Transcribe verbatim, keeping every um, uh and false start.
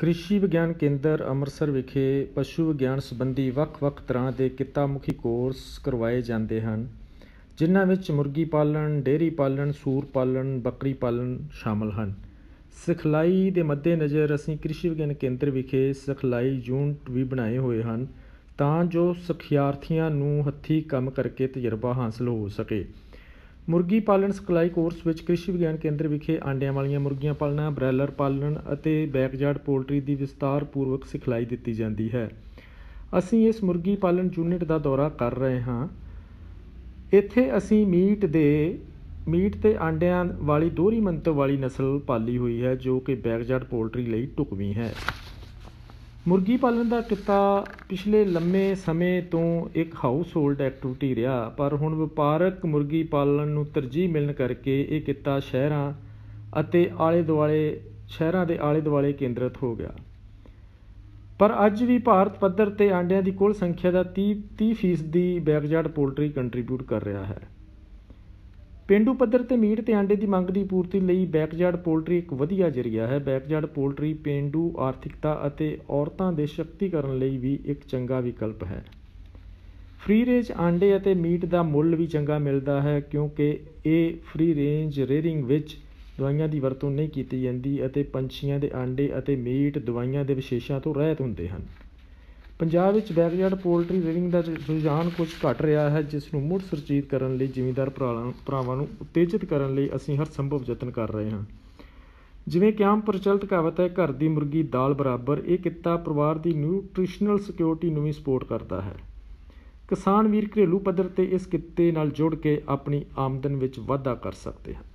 ਕ੍ਰਿਸ਼ੀ ਵਿਗਿਆਨ ਕੇਂਦਰ ਅੰਮ੍ਰਿਤਸਰ ਵਿਖੇ ਪਸ਼ੂ ਵਿਗਿਆਨ ਸੰਬੰਧੀ ਵੱਖ-ਵੱਖ ਤਰ੍ਹਾਂ ਦੇ ਕਿੱਤਾ-ਮੁਖੀ ਕੋਰਸ ਕਰਵਾਏ ਜਾਂਦੇ ਹਨ, ਜਿਨ੍ਹਾਂ ਵਿੱਚ ਮੁਰਗੀ ਪਾਲਣ, ਡੇਅਰੀ ਪਾਲਣ, ਸੂਰ ਪਾਲਣ, ਬੱਕਰੀ ਪਾਲਣ ਸ਼ਾਮਲ ਹਨ। ਸਿਖਲਾਈ ਦੇ ਮੱਦੇਨਜ਼ਰ ਅਸੀਂ ਕ੍ਰਿਸ਼ੀ ਵਿਗਿਆਨ ਕੇਂਦਰ ਵਿਖੇ ਸਿਖਲਾਈ ਯੂਨਿਟ ਵੀ ਬਣਾਏ ਹੋਏ ਹਨ ਤਾਂ ਜੋ ਸਿਖਿਆਰਥੀਆਂ ਨੂੰ ਹੱਥੀਂ ਕੰਮ ਕਰਕੇ ਤਜਰਬਾ ਹਾਸਲ ਹੋ ਸਕੇ। ਮੁਰਗੀ ਪਾਲਣ ਸਿਖਲਾਈ ਕੋਰਸ ਵਿੱਚ ਕ੍ਰਿਸ਼ੀ ਵਿਗਿਆਨ ਕੇਂਦਰ ਵਿਖੇ ਆਂਡਿਆਂ ਵਾਲੀਆਂ ਮੁਰਗੀਆਂ ਪਾਲਣਾ, ਬ੍ਰਾਇਲਰ ਪਾਲਣ ਅਤੇ ਬੈਕਯਾਰਡ ਪੋਲਟਰੀ ਦੀ ਵਿਸਤਾਰਪੂਰਵਕ ਸਿਖਲਾਈ ਦਿੱਤੀ ਜਾਂਦੀ ਹੈ। ਅਸੀਂ ਇਸ ਮੁਰਗੀ ਪਾਲਣ ਯੂਨਿਟ ਦਾ ਦੌਰਾ ਕਰ ਰਹੇ ਹਾਂ। ਇੱਥੇ ਅਸੀਂ ਮੀਟ ਦੇ ਮੀਟ ਅਤੇ ਆਂਡਿਆਂ ਵਾਲੀ ਦੋਹਰੀ ਮੰਤਵ ਵਾਲੀ ਨਸਲ ਪਾਲੀ ਹੋਈ ਹੈ ਜੋ ਕਿ ਬੈਕਯਾਰਡ ਪੋਲਟਰੀ ਲਈ ਢੁਕਵੀਂ ਹੈ। ਮੁਰਗੀ ਪਾਲਣ ਦਾ ਕਿੱਤਾ ਪਿਛਲੇ ਲੰਮੇ ਸਮੇਂ ਤੋਂ ਇੱਕ ਹਾਊਸ ਹੋਲਡ ਐਕਟੀਵਿਟੀ ਰਿਹਾ, ਪਰ ਹੁਣ ਵਪਾਰਕ ਮੁਰਗੀ ਪਾਲਣ ਨੂੰ ਤਰਜੀਹ ਮਿਲਣ ਕਰਕੇ ਇਹ ਕਿੱਤਾ ਸ਼ਹਿਰਾਂ ਅਤੇ ਆਲੇ ਦੁਆਲੇ ਸ਼ਹਿਰਾਂ ਦੇ ਆਲੇ ਦੁਆਲੇ ਕੇਂਦਰਿਤ ਹੋ ਗਿਆ। ਪਰ ਅੱਜ ਵੀ ਭਾਰਤ ਪੱਧਰ 'ਤੇ ਆਂਡਿਆਂ ਦੀ ਕੁੱਲ ਸੰਖਿਆ ਦਾ ਤੀਹ ਤੀਹ ਫੀਸਦੀ ਬੈਕਯਾਰਡ ਪੋਲਟਰੀ ਕੰਟਰੀਬਿਊਟ ਕਰ ਰਿਹਾ ਹੈ। ਪੇਂਡੂ ਪੱਧਰ 'ਤੇ ਮੀਟ ਅਤੇ ਆਂਡੇ ਦੀ ਮੰਗ ਦੀ ਪੂਰਤੀ ਲਈ ਬੈਕਯਾਰਡ ਪੋਲਟਰੀ ਇੱਕ ਵਧੀਆ ਜ਼ਰੀਆ ਹੈ। ਬੈਕਯਾਰਡ ਪੋਲਟਰੀ ਪੇਂਡੂ ਆਰਥਿਕਤਾ ਅਤੇ ਔਰਤਾਂ ਦੇ ਸ਼ਕਤੀਕਰਨ ਲਈ ਵੀ ਇੱਕ ਚੰਗਾ ਵਿਕਲਪ ਹੈ। ਫ੍ਰੀ ਰੇਂਜ ਆਂਡੇ ਅਤੇ ਮੀਟ ਦਾ ਮੁੱਲ ਵੀ ਚੰਗਾ ਮਿਲਦਾ ਹੈ ਕਿਉਂਕਿ ਇਹ ਫ੍ਰੀ ਰੇਂਜ ਰੇਅਰਿੰਗ ਵਿੱਚ ਦਵਾਈਆਂ ਦੀ ਵਰਤੋਂ ਨਹੀਂ ਕੀਤੀ ਜਾਂਦੀ ਅਤੇ ਪੰਛੀਆਂ ਦੇ ਆਂਡੇ ਅਤੇ ਮੀਟ ਦਵਾਈਆਂ ਦੇ ਵਿਸ਼ੇਸ਼ਾਂ ਤੋਂ ਰਹਿਤ ਹੁੰਦੇ ਹਨ। ਪੰਜਾਬ ਵਿੱਚ ਬੈਕਯਾਰਡ ਪੋਲਟਰੀ ਰੇਅਰਿੰਗ ਦਾ ਰੁਝਾਨ ਕੁਝ ਘਟ ਰਿਹਾ ਹੈ, ਜਿਸ ਨੂੰ ਮੁੜ ਸੁਰਜੀਤ ਕਰਨ ਲਈ ਜ਼ਿਮੀਂਦਾਰ ਭਰਾ ਭਰਾਵਾਂ ਨੂੰ ਉਤੇਜਿਤ ਕਰਨ ਲਈ ਅਸੀਂ ਹਰ ਸੰਭਵ ਯਤਨ ਕਰ ਰਹੇ ਹਾਂ। ਜਿਵੇਂ ਕਿ ਆਮ ਪ੍ਰਚਲਿਤ ਕਹਾਵਤ ਹੈ, ਘਰ ਦੀ ਮੁਰਗੀ ਦਾਲ ਬਰਾਬਰ, ਇਹ ਕਿੱਤਾ ਪਰਿਵਾਰ ਦੀ ਨਿਊਟ੍ਰੀਸ਼ਨਲ ਸਿਕਿਉਰਿਟੀ ਨੂੰ ਵੀ ਸਪੋਰਟ ਕਰਦਾ ਹੈ। ਕਿਸਾਨ ਵੀਰ ਘਰੇਲੂ ਪੱਧਰ 'ਤੇ ਇਸ ਕਿੱਤੇ ਨਾਲ ਜੁੜ ਕੇ ਆਪਣੀ ਆਮਦਨ ਵਿੱਚ ਵਾਧਾ ਕਰ ਸਕਦੇ ਹਨ।